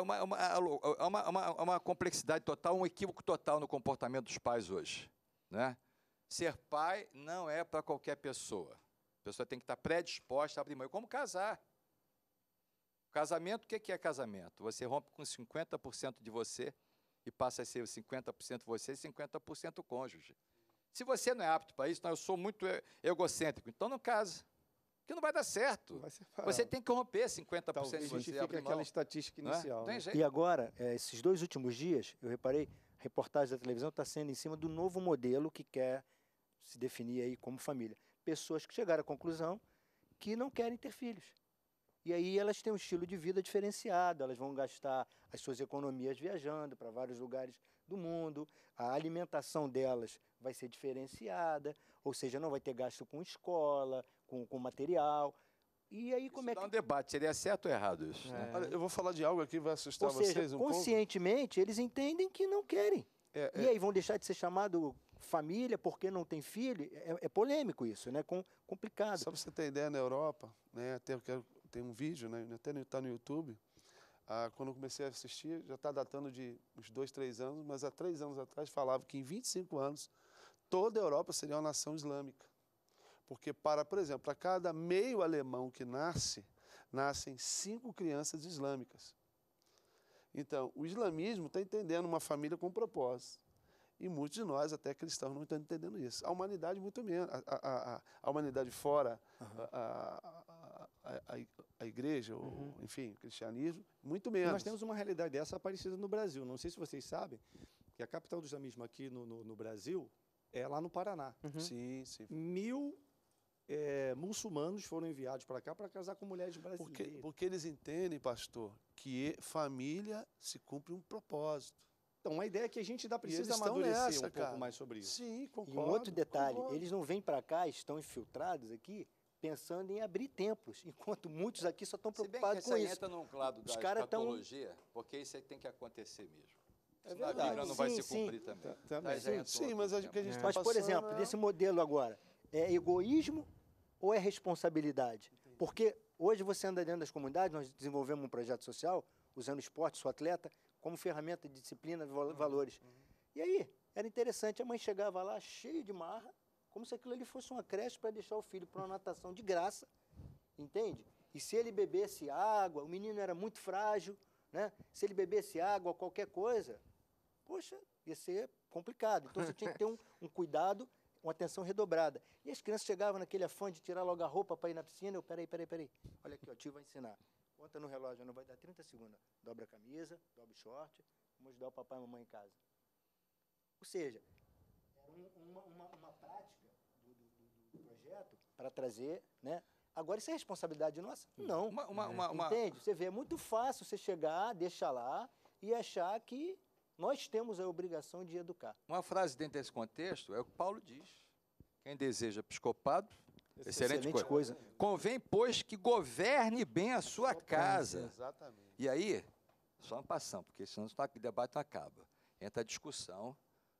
uma complexidade total, um equívoco total no comportamento dos pais hoje. Né? Ser pai não é para qualquer pessoa. A pessoa tem que estar predisposta a abrir mão. Como casar? Casamento, o que é casamento? Você rompe com 50% de você e passa a ser 50% você e 50% o cônjuge. Se você não é apto para isso, eu sou muito egocêntrico, então não casa. Porque não vai dar certo. Vai ser Você tem que romper 50% de Talvez você. justifique abrir mão, aquela estatística não é? inicial. Não tem né? jeito. E agora, esses 2 últimos dias, eu reparei, a reportagem da televisão está sendo em cima do novo modelo que quer se definir aí como família. Pessoas que chegaram à conclusão que não querem ter filhos. E aí elas têm um estilo de vida diferenciado, elas vão gastar as suas economias viajando para vários lugares do mundo, a alimentação delas vai ser diferenciada, ou seja, não vai ter gasto com escola, com material. E aí como é Dá um que... debate, seria certo ou errado isso? Né? Olha, eu vou falar de algo aqui que vai assustar Ou seja, vocês um pouco. conscientemente, eles entendem que não querem. É, E aí vão deixar de ser chamado família porque não tem filho? É polêmico isso, né? Complicado. Só para você ter ideia, na Europa, né, tem um vídeo, né, até está no YouTube, quando eu comecei a assistir, já está datando de uns 2, 3 anos, mas há 3 anos atrás falava que em 25 anos toda a Europa seria uma nação islâmica. Porque, por exemplo, para cada meio alemão que nascem 5 crianças islâmicas. Então, o islamismo está entendendo uma família com propósito. E muitos de nós, até cristãos, não estão entendendo isso. A humanidade, muito menos. A humanidade fora, a igreja, enfim, o cristianismo, muito menos. Nós temos uma realidade dessa parecida no Brasil. Não sei se vocês sabem que a capital do islamismo aqui no Brasil é lá no Paraná. Sim, sim. 1000 muçulmanos foram enviados para cá para casar com mulheres brasileiras. Porque eles entendem, pastor, que família se cumpre um propósito. Então, a ideia é que a gente ainda E precisa eles estão amadurecer nessa, um pouco cara. mais sobre isso. Sim, E concordo. um outro detalhe, concordo. eles não vêm para cá, estão infiltrados aqui, pensando em abrir templos, enquanto muitos aqui só estão Se bem que preocupados isso com aí isso. entra num lado da Os caras tão- escatologia, porque isso aí tem que acontecer mesmo. É Senão a verdade. Bíblia não vai Sim, se sim. cumprir também. Também. Aí já entra Sim, outro mas acho tema. que a gente está Mas, por passando, exemplo, né? desse modelo agora, é egoísmo ou é responsabilidade? Porque hoje você anda dentro das comunidades, nós desenvolvemos um projeto social, usando o esporte, sua atleta, como ferramenta de disciplina, valores. E aí, era interessante, a mãe chegava lá cheia de marra, como se aquilo ali fosse uma creche para deixar o filho para uma natação de graça, entende? E se ele bebesse água, o menino era muito frágil, né? Se ele bebesse água, qualquer coisa, poxa, ia ser complicado. Então você tinha que ter um cuidado, uma atenção redobrada. E as crianças chegavam naquele afã de tirar logo a roupa para ir na piscina. Peraí. Olha aqui, ó, o tio vai ensinar. Conta no relógio, não vai dar 30 segundos. Dobra a camisa, dobra o short, vamos ajudar o papai e a mamãe em casa. Ou seja, era uma prática do projeto para trazer, né? Agora, isso é responsabilidade nossa? Não. Entende? Você vê, é muito fácil você chegar, deixar lá e achar que nós temos a obrigação de educar. Uma frase dentro desse contexto é o que Paulo diz. Quem deseja episcopado, excelente coisa. coisa. Convém, pois, que governe bem a sua casa. Exatamente. E aí, só uma passão, porque senão o debate não acaba. Entra a discussão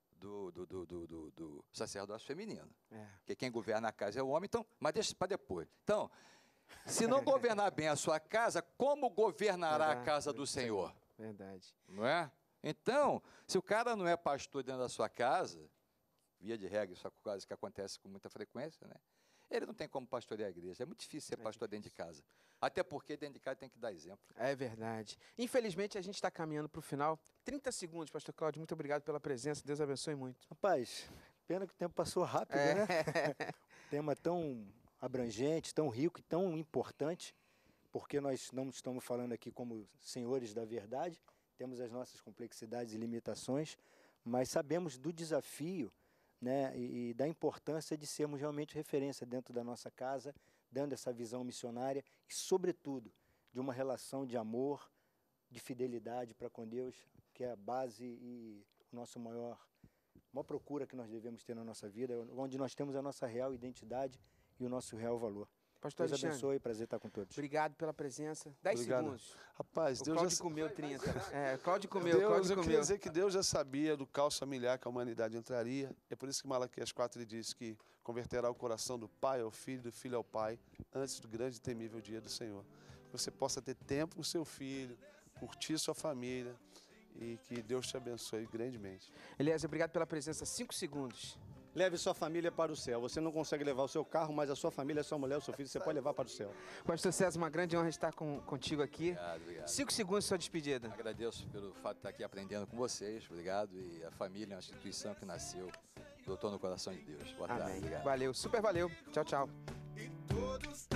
do sacerdócio feminino. É. Porque quem governa a casa é o homem, então, mas deixa para depois. Então, se não governar bem a sua casa, como governará a casa do Senhor? Verdade. Não é? Então, se o cara não é pastor dentro da sua casa, via de regra, isso é coisa que acontece com muita frequência, né? Ele não tem como pastorear a igreja. É muito difícil ser pastor dentro de casa. Até porque dentro de casa tem que dar exemplo. É verdade. Infelizmente, a gente está caminhando para o final. 30 segundos, pastor Cláudio. Muito obrigado pela presença. Deus abençoe muito. Rapaz, pena que o tempo passou rápido, né? Tema tão abrangente, tão rico e tão importante, porque nós não estamos falando aqui como senhores da verdade, temos as nossas complexidades e limitações, mas sabemos do desafio, né, e da importância de sermos realmente referência dentro da nossa casa, dando essa visão missionária e, sobretudo, de uma relação de amor, de fidelidade para com Deus, que é a base e o nosso maior procura que nós devemos ter na nossa vida, onde nós temos a nossa real identidade e o nosso real valor. Pastor Deus Alexandre, abençoe, prazer estar com todos. obrigado pela presença. 10 Obrigado. segundos. Rapaz, O Deus Cláudio já... comeu 30. É, Cláudio comeu, Deus, Cláudio eu queria comeu. dizer que Deus já sabia do caos familiar que a humanidade entraria. É por isso que Malaquias 4 ele diz que converterá o coração do pai ao filho, do filho ao pai, antes do grande e temível dia do Senhor. Que você possa ter tempo com seu filho, curtir sua família e que Deus te abençoe grandemente. Eliezer, obrigado pela presença. 5 segundos. Leve sua família para o céu. Você não consegue levar o seu carro, mas a sua família, a sua mulher, o seu filho, você pode levar para o céu. Pastor César, uma grande honra estar contigo aqui. Obrigado, obrigado. 5 segundos, sua despedida. Agradeço pelo fato de estar aqui aprendendo com vocês. Obrigado. E a família é uma instituição que nasceu, doutor no coração de Deus. Boa tarde. Amém. Obrigado. Valeu, super valeu. Tchau, tchau. Todos